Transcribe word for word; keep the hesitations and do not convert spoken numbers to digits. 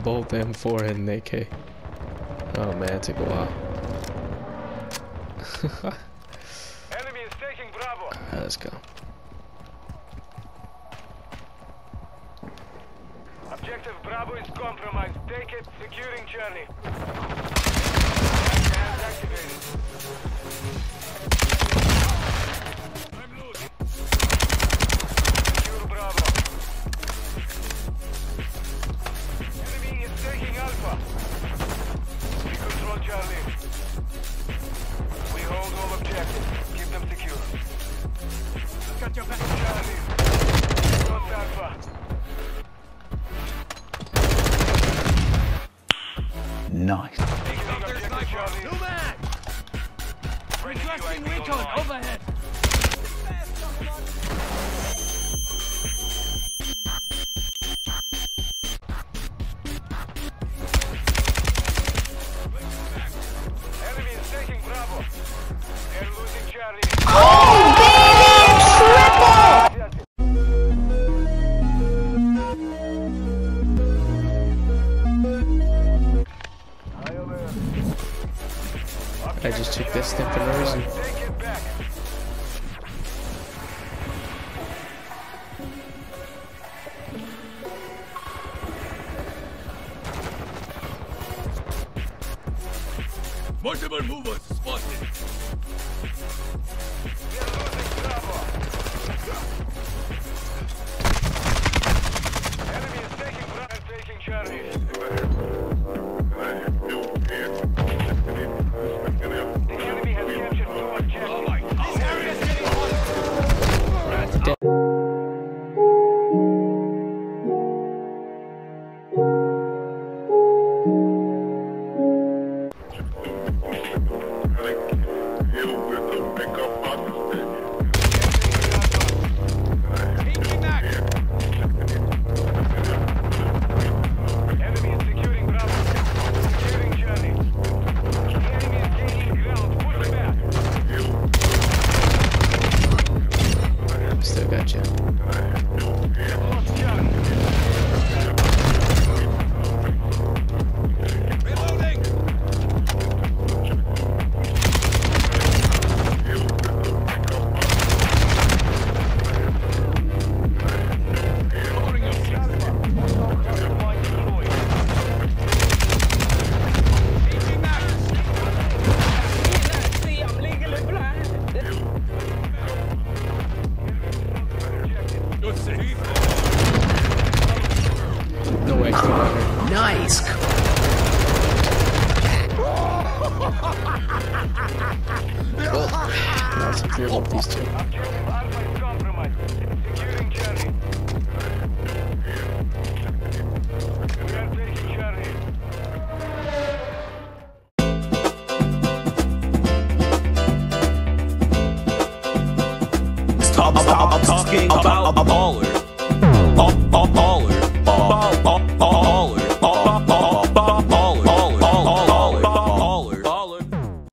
Both the M four and the A K. Oh man, it took a while. Enemy is taking Bravo. Right, let's go. Objective Bravo is compromised. Take it. Securing Charlie. Hands activated. I'm losing. Secure Bravo. Enemy is taking Alpha. We control Charlie. We hold all objectives. Keep them secure. Got your back, Charlie. Front Alpha. Nice. Requesting recon overhead. Enemy is taking Bravo. They're losing Charlie. Oh, baby! Triple! I just took this step for no reason. Take it back. Multiple movers spotted. We're losing Bravo. Enemy is taking Bravo and taking Charlie. The enemy has captured two objectives. Oh my God. This area is getting hot. Enemy is securing Bravo. Securing Charlie. The enemy is gaining ground. Push back. Still got you. Lost Charlie. Reloading. Lowering your Compromise deployed. Changing max. Good save. No extra water. Nice. Well, now it's clear about these two. Objective Alpha is compromised. Securing Charlie. We are taking Charlie. Stop, stop talking about ballers.